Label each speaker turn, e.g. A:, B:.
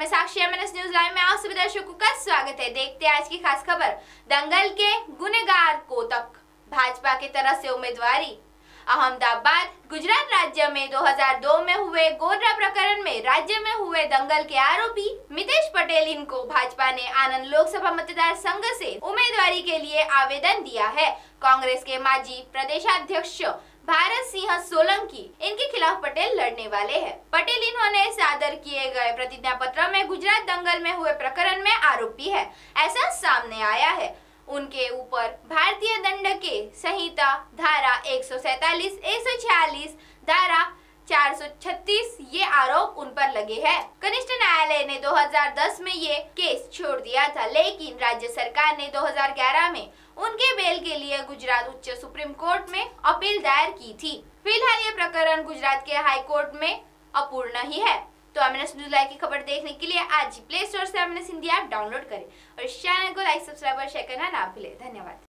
A: मैं साक्षी MNS news live में आप सभी दर्शकों का स्वागत है। देखते हैं आज की खास खबर। दंगल के गुनहगार को तक भाजपा की तरफ से उम्मीदवारी। अहमदाबाद गुजरात राज्य में 2002 में हुए गोधरा प्रकरण में राज्य में हुए दंगल के आरोपी मितेश पटेल इनको भाजपा ने आनंद लोकसभा मतदार संघ से उम्मीदवारी के लिए आवेदन दिया है। कांग्रेस के माजी प्रदेशाध्यक्ष भारत सिंह सोलंकी इनके खिलाफ पटेल लड़ने वाले हैं। पटेल इन्होंने सादर किए गए प्रतिज्ञा पत्र में गुजरात दंगल में हुए प्रकरण में आरोपी है, ऐसा सामने आया है। उनके ऊपर भारतीय दंड के संहिता धारा 147, 146, धारा 436 ये आरोप उन पर लगे हैं। कनिष्ठ न्यायालय ने 2010 में ये केस छोड़ दिया था, लेकिन राज्य सरकार ने 2011 में उनके बेल के लिए गुजरात उच्च सुप्रीम कोर्ट में अपील दायर की थी। फिलहाल ये प्रकरण गुजरात के हाई कोर्ट में अपूर्ण ही है। तो एमएनएस न्यूज लाइव की खबर देखने के लिए आज प्ले स्टोर से एमएनएस हिंदी ऐप डाउनलोड करें और इस चैनल को लाइक, सब्सक्राइब और शेयर करना ना भूलें। धन्यवाद।